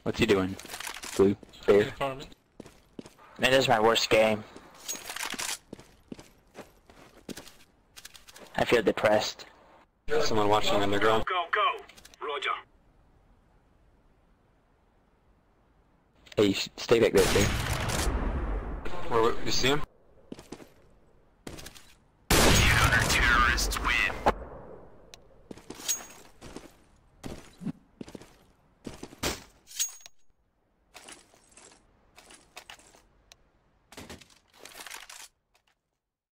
What's he doing? Blue. Bear. This is my worst game. I feel depressed. Someone watching underground. Go, go! Roger. Hey, stay back there, sir. Where, you see him?